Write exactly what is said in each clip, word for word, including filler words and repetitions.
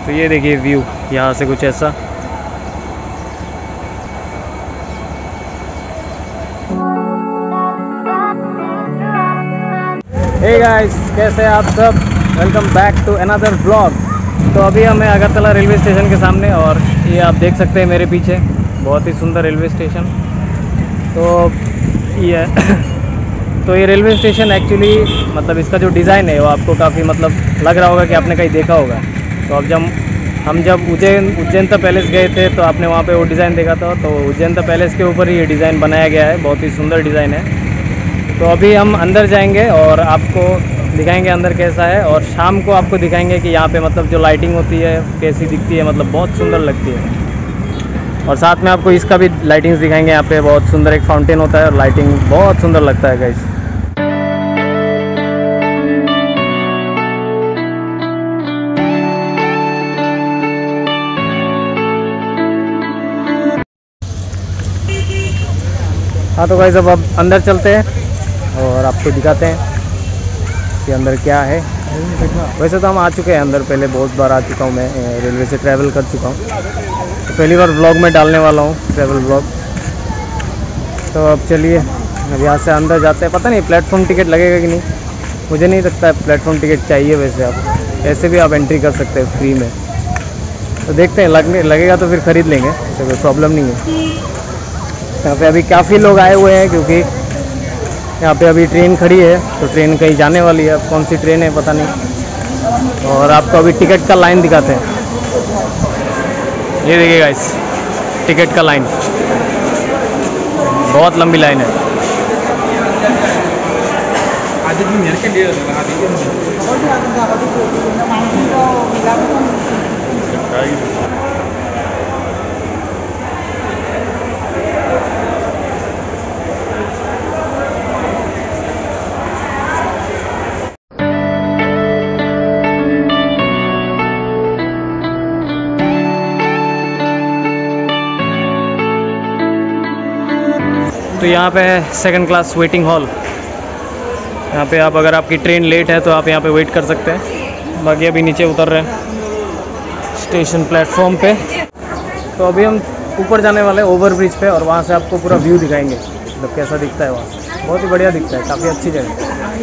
तो ये देखिए व्यू यहाँ से कुछ ऐसा। हे गाइस, कैसे हैं आप सब? Welcome back to another blog. तो अभी हम हैं अगरतला रेलवे स्टेशन के सामने और ये आप देख सकते हैं मेरे पीछे बहुत ही सुंदर रेलवे स्टेशन। तो ये तो ये रेलवे स्टेशन एक्चुअली मतलब इसका जो डिज़ाइन है वो आपको काफ़ी मतलब लग रहा होगा कि आपने कहीं देखा होगा। तो अब जब हम जब उज्जैन उज्जैनता पैलेस गए थे तो आपने वहाँ पे वो डिज़ाइन देखा था। तो उज्जैनता पैलेस के ऊपर ही ये डिज़ाइन बनाया गया है, बहुत ही सुंदर डिज़ाइन है। तो अभी हम अंदर जाएंगे और आपको दिखाएंगे अंदर कैसा है, और शाम को आपको दिखाएंगे कि यहाँ पे मतलब जो लाइटिंग होती है कैसी दिखती है, मतलब बहुत सुंदर लगती है। और साथ में आपको इसका भी लाइटिंग्स दिखाएंगे। यहाँ पे बहुत सुंदर एक फाउंटेन होता है और लाइटिंग बहुत सुंदर लगता है गाइस। हाँ तो गाइस अब अब अंदर चलते हैं और आपको दिखाते हैं कि अंदर क्या है। वैसे तो हम आ चुके हैं अंदर, पहले बहुत बार आ चुका हूँ मैं, रेलवे से ट्रैवल कर चुका हूँ। तो पहली बार ब्लॉग में डालने वाला हूँ ट्रैवल ब्लॉग। तो अब चलिए अब यहाँ से अंदर जाते हैं। पता नहीं प्लेटफॉर्म टिकट लगेगा कि नहीं, मुझे नहीं लगता है प्लेटफॉर्म टिकट चाहिए। वैसे आप ऐसे भी आप एंट्री कर सकते हैं फ्री में। तो देखते हैं, लगने लगेगा तो फिर ख़रीद लेंगे, तो कोई प्रॉब्लम नहीं है। यहाँ पे अभी काफ़ी लोग आए हुए हैं क्योंकि यहाँ पे अभी ट्रेन खड़ी है। तो ट्रेन कहीं जाने वाली है, अब कौन सी ट्रेन है पता नहीं। और आपको अभी टिकट का लाइन दिखाते हैं। ये देखिए गाइस, टिकट का लाइन, बहुत लंबी लाइन है। तो यहाँ पे है सेकंड क्लास वेटिंग हॉल। यहाँ पे आप अगर आपकी ट्रेन लेट है तो आप यहाँ पे वेट कर सकते हैं। बाकी अभी नीचे उतर रहे हैं स्टेशन प्लेटफॉर्म पे। तो अभी हम ऊपर जाने वाले हैं ओवर ब्रिज पे, और वहाँ से आपको पूरा व्यू दिखाएंगे मतलब कैसा दिखता है वहाँ। बहुत ही बढ़िया दिखता है, काफ़ी अच्छी जगह।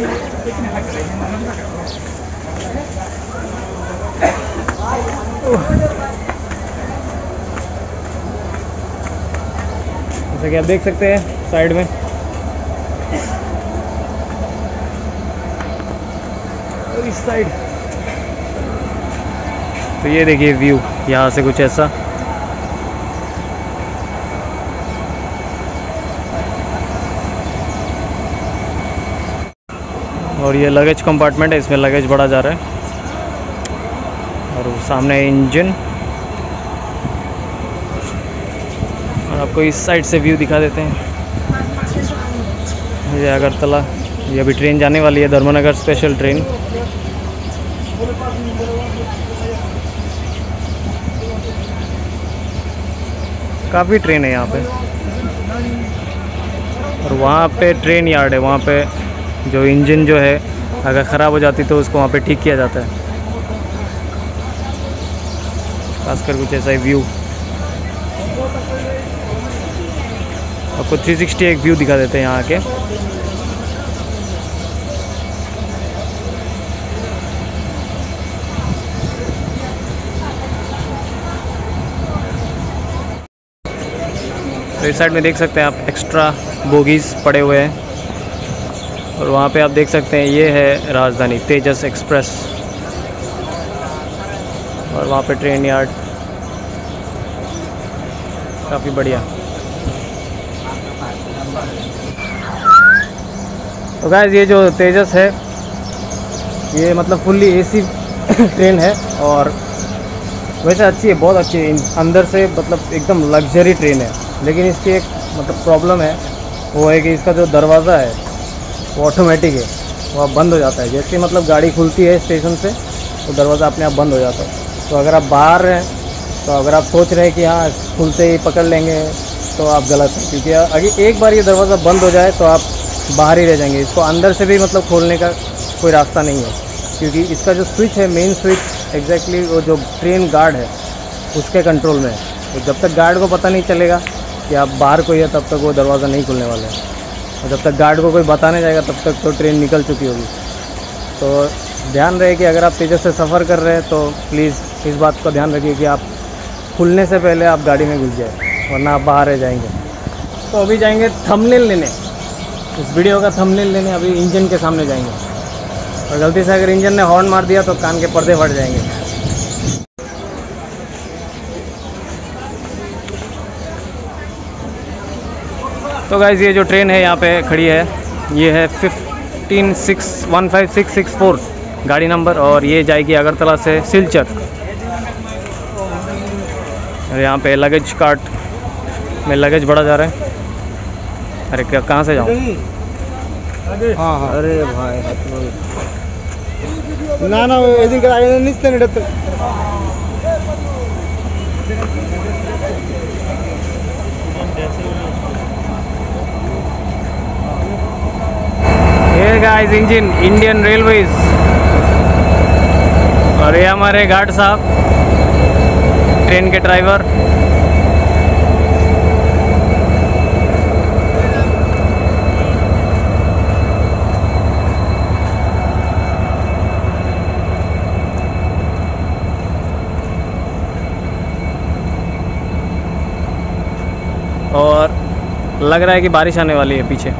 जैसा कि आप देख सकते हैं साइड में, और इस साइड। तो ये देखिए व्यू यहाँ से कुछ ऐसा। और ये लगेज कंपार्टमेंट है, इसमें लगेज बढ़ा जा रहा है। और सामने इंजन, और आपको इस साइड से व्यू दिखा देते हैं। ये अगरतला, ये अभी ट्रेन जाने वाली है, धर्मनगर स्पेशल ट्रेन। काफ़ी ट्रेन है यहाँ पे। और वहाँ पे ट्रेन यार्ड है, वहाँ पे जो इंजन जो है अगर ख़राब हो जाती तो उसको वहाँ पे ठीक किया जाता है। खासकर कुछ ऐसा ही व्यू आपको थ्री सिक्सटी एक व्यू दिखा देते हैं यहाँ के। तो इस साइड में देख सकते हैं आप एक्स्ट्रा बोगीज पड़े हुए हैं। और वहाँ पे आप देख सकते हैं ये है राजधानी तेजस एक्सप्रेस, और वहाँ पे ट्रेन यार्ड काफ़ी बढ़िया। तो गाइस ये जो तेजस है ये मतलब फुल्ली एसी ट्रेन है, और वैसे अच्छी है, बहुत अच्छी है अंदर से, मतलब एकदम लग्जरी ट्रेन है। लेकिन इसकी एक मतलब प्रॉब्लम है, वो है कि इसका जो दरवाज़ा है वो ऑटोमेटिक है, वो अब बंद हो जाता है। जैसे मतलब गाड़ी खुलती है स्टेशन से तो दरवाज़ा अपने आप बंद हो जाता है। तो अगर आप बाहर हैं तो अगर आप सोच रहे हैं कि हाँ खुलते ही पकड़ लेंगे तो आप गलत हैं, क्योंकि अगर एक बार ये दरवाज़ा बंद हो जाए तो आप बाहर ही रह जाएंगे। इसको अंदर से भी मतलब खोलने का कोई रास्ता नहीं है, क्योंकि इसका जो स्विच है, मेन स्विच एग्जैक्टली वो जो ट्रेन गार्ड है उसके कंट्रोल में है। तो जब तक गार्ड को पता नहीं चलेगा कि आप बाहर कोई है तब तक वो दरवाज़ा नहीं खुलने वाला है, और जब तक गार्ड को कोई बताने जाएगा तब तक तो ट्रेन निकल चुकी होगी। तो ध्यान रहे कि अगर आप तेज़स से सफ़र कर रहे हैं तो प्लीज़ इस बात का ध्यान रखिए कि आप खुलने से पहले आप गाड़ी में घुस जाए, वरना आप बाहर रह जाएंगे। तो अभी जाएंगे थंबनेल लेने, इस वीडियो का थंबनेल लेने अभी इंजन के सामने जाएंगे, और गलती से अगर इंजन ने हॉर्न मार दिया तो कान के पर्दे फट जाएंगे। तो गाइस ये जो ट्रेन है यहाँ पे खड़ी है, ये है fifteen six one five six six four गाड़ी नंबर, और ये जाएगी अगरतला से सिलचर। और यहाँ पे लगेज कार्ट में लगेज बढ़ा जा रहा है। अरे क्या, कहाँ से जाऊँ? हाँ हाँ अरे भाई ना ना एदिन आगे निस्ते नडत ये गाइस इंजन इंडियन रेलवेज, और ये हमारे गार्ड साहब, ट्रेन के ड्राइवर। और लग रहा है कि बारिश आने वाली है पीछे।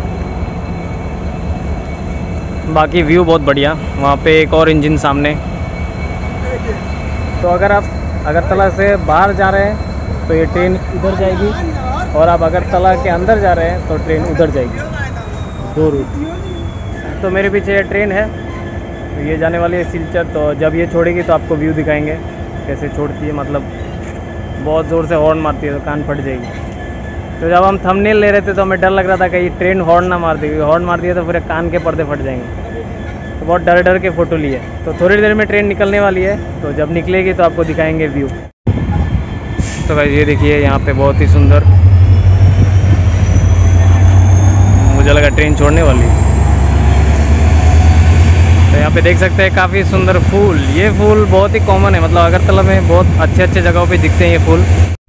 बाकी व्यू बहुत बढ़िया, वहाँ पे एक और इंजन सामने। तो अगर आप अगरतला से बाहर जा रहे हैं तो ये ट्रेन इधर जाएगी, और आप अगरतला के अंदर जा रहे हैं तो ट्रेन उधर जाएगी, दो रूट। तो मेरे पीछे ये ट्रेन है, तो ये जाने वाली है सिलचर। तो जब ये छोड़ेगी तो आपको व्यू दिखाएंगे कैसे छोड़ती है, मतलब बहुत ज़ोर से हॉर्न मारती है तो कान फट जाएगी। तो जब हम थंबनेल ले रहे थे तो हमें डर लग रहा था कि ये ट्रेन हॉर्न ना मार देगी, हॉर्न मार दिया तो पूरे कान के पर्दे फट जाएंगे। तो बहुत डर डर के फ़ोटो लिए। तो थोड़ी देर में ट्रेन निकलने वाली है, तो जब निकलेगी तो आपको दिखाएंगे व्यू। तो भाई ये देखिए यहाँ पे बहुत ही सुंदर, मुझे लगा ट्रेन छोड़ने वाली है। तो यहाँ पे देख सकते हैं काफ़ी सुंदर फूल। ये फूल बहुत ही कॉमन है, मतलब अगरतला में बहुत अच्छे अच्छे जगहों पे दिखते हैं ये फूल।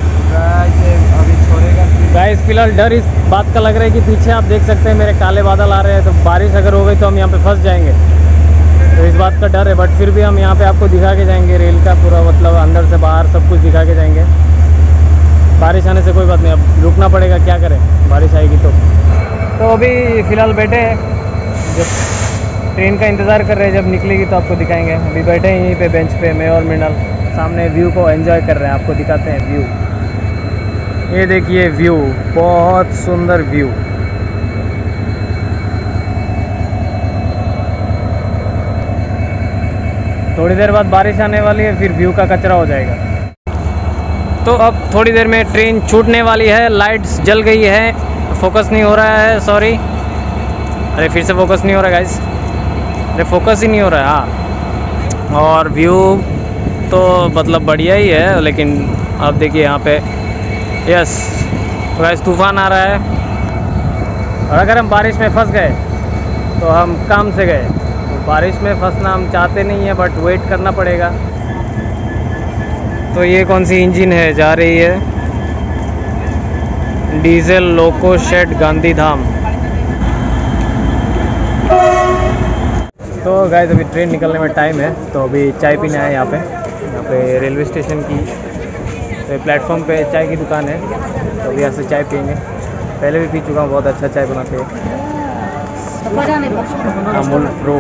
गाइस फिलहाल डर इस बात का लग रहा है कि पीछे आप देख सकते हैं मेरे काले बादल आ रहे हैं, तो बारिश अगर हो गई तो हम यहाँ पे फंस जाएंगे। तो इस बात का डर है, बट फिर भी हम यहाँ पे आपको दिखा के जाएंगे रेल का पूरा, मतलब अंदर से बाहर सब कुछ दिखा के जाएंगे। बारिश आने से कोई बात नहीं, अब रुकना पड़ेगा, क्या करें, बारिश आएगी तो। तो अभी फ़िलहाल बैठे हैं, जब ट्रेन का इंतज़ार कर रहे हैं, जब निकलेगी तो आपको दिखाएंगे। अभी बैठे हैं यहीं पे बेंच पे, मैं और मृणाल सामने व्यू को एंजॉय कर रहे हैं, आपको दिखाते हैं व्यू। ये देखिए व्यू, बहुत सुंदर व्यू। थोड़ी देर बाद बारिश आने वाली है, फिर व्यू का कचरा हो जाएगा। तो अब थोड़ी देर में ट्रेन छूटने वाली है। लाइट्स जल गई है, फोकस नहीं हो रहा है, सॉरी। अरे फिर से फोकस नहीं हो रहा है गाइस, अरे फोकस ही नहीं हो रहा है। हाँ, और व्यू तो मतलब बढ़िया ही है, लेकिन अब देखिए यहाँ पे, यस गाइस तूफान आ रहा है, और अगर हम बारिश में फंस गए तो हम काम से गए। तो बारिश में फंसना हम चाहते नहीं है, बट वेट करना पड़ेगा। तो ये कौन सी इंजन है जा रही है? Diesel loco shed Gandhidham. तो गाइस अभी ट्रेन निकलने में टाइम है, तो अभी चाय पीने आए यहाँ पे। यहाँ पे रेलवे स्टेशन की तो प्लेटफॉर्म पे चाय की दुकान है, तो अभी यहाँ से चाय पियेंगे। पहले भी पी चुका हूँ, बहुत अच्छा चाय बनाते हैं, अमूल प्रो।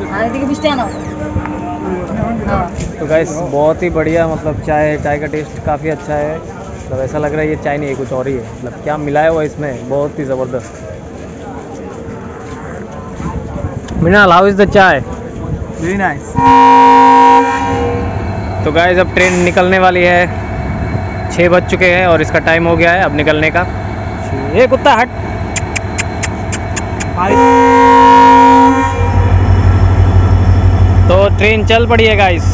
तो गाइस बहुत ही बढ़िया मतलब चाय है, चाय का टेस्ट काफ़ी अच्छा है। मतलब ऐसा लग रहा है ये चाय नहीं है, कुछ और ही है, मतलब क्या मिलाया हुआ इसमें, बहुत ही ज़बरदस्त। Mrinal, how is the chai? Very nice. तो गाइस अब ट्रेन निकलने वाली है, छः बज चुके हैं और इसका टाइम हो गया है अब निकलने का। ये कुत्ता हट। तो ट्रेन चल पड़ी है गाइस।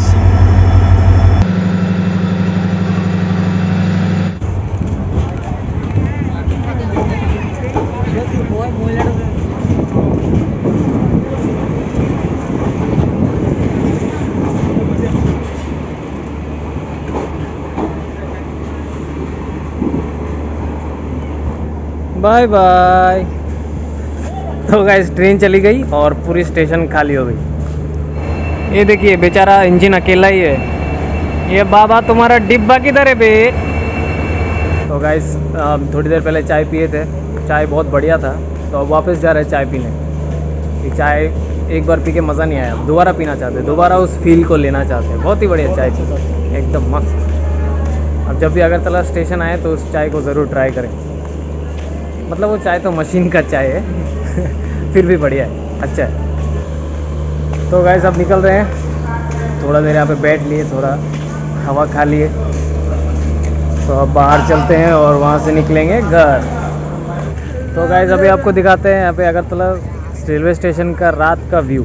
Bye bye. तो गाइस ट्रेन चली गई और पूरी स्टेशन खाली हो गई। ये देखिए बेचारा इंजन अकेला ही है। ये बाबा तुम्हारा डिब्बा किधर है बे? तो गाइस थोड़ी देर पहले चाय पिए थे, चाय बहुत बढ़िया था, तो अब वापस जा रहे हैं चाय पीने। ये चाय एक बार पी के मज़ा नहीं आया, दोबारा पीना चाहते हैं, दोबारा उस फील को लेना चाहते हैं। बहुत ही बढ़िया चाय थी, एकदम मस्त। अब जब भी अगरतला स्टेशन आए तो उस चाय को ज़रूर ट्राई करें। मतलब वो चाय तो मशीन का चाय है फिर भी बढ़िया है, अच्छा है। तो गाइस अब निकल रहे हैं, थोड़ा देर यहाँ पे बैठ लिए, थोड़ा हवा खा लिए, तो अब बाहर चलते हैं और वहाँ से निकलेंगे घर। तो गाइस अभी आपको दिखाते हैं यहाँ पे अगरतला रेलवे स्टेशन का रात का view.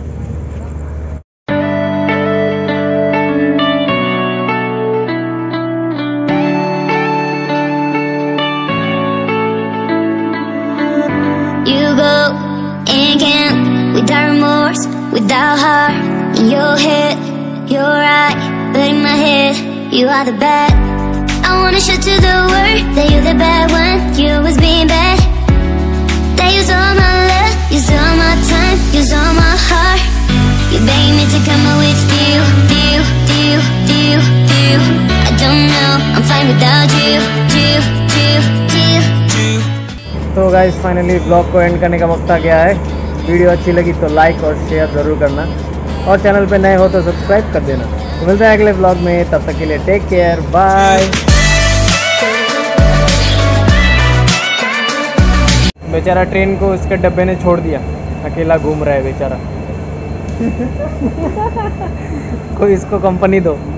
You go and can't without remorse, without heart in your head. You're right, but in my head, you are the bad. I wanna show to the world that you're the bad one. You was being bad. That use all my love, use all my time, use all my heart. You begged me to come out with you, you, you, you, you. I don't know, I'm fine without you, you, you, you. तो guys finally blog को end करने का वक्त आ गया है। Video अच्छी लगी तो लाइक और शेयर ज़रूर करना, और चैनल पे नए हो तो सब्सक्राइब कर देना। तो मिलते हैं अगले ब्लॉग में, तब तक के लिए टेक केयर, बाय। बेचारा ट्रेन को इसके डब्बे ने छोड़ दिया, अकेला घूम रहा है बेचारा कोई इसको कंपनी दो।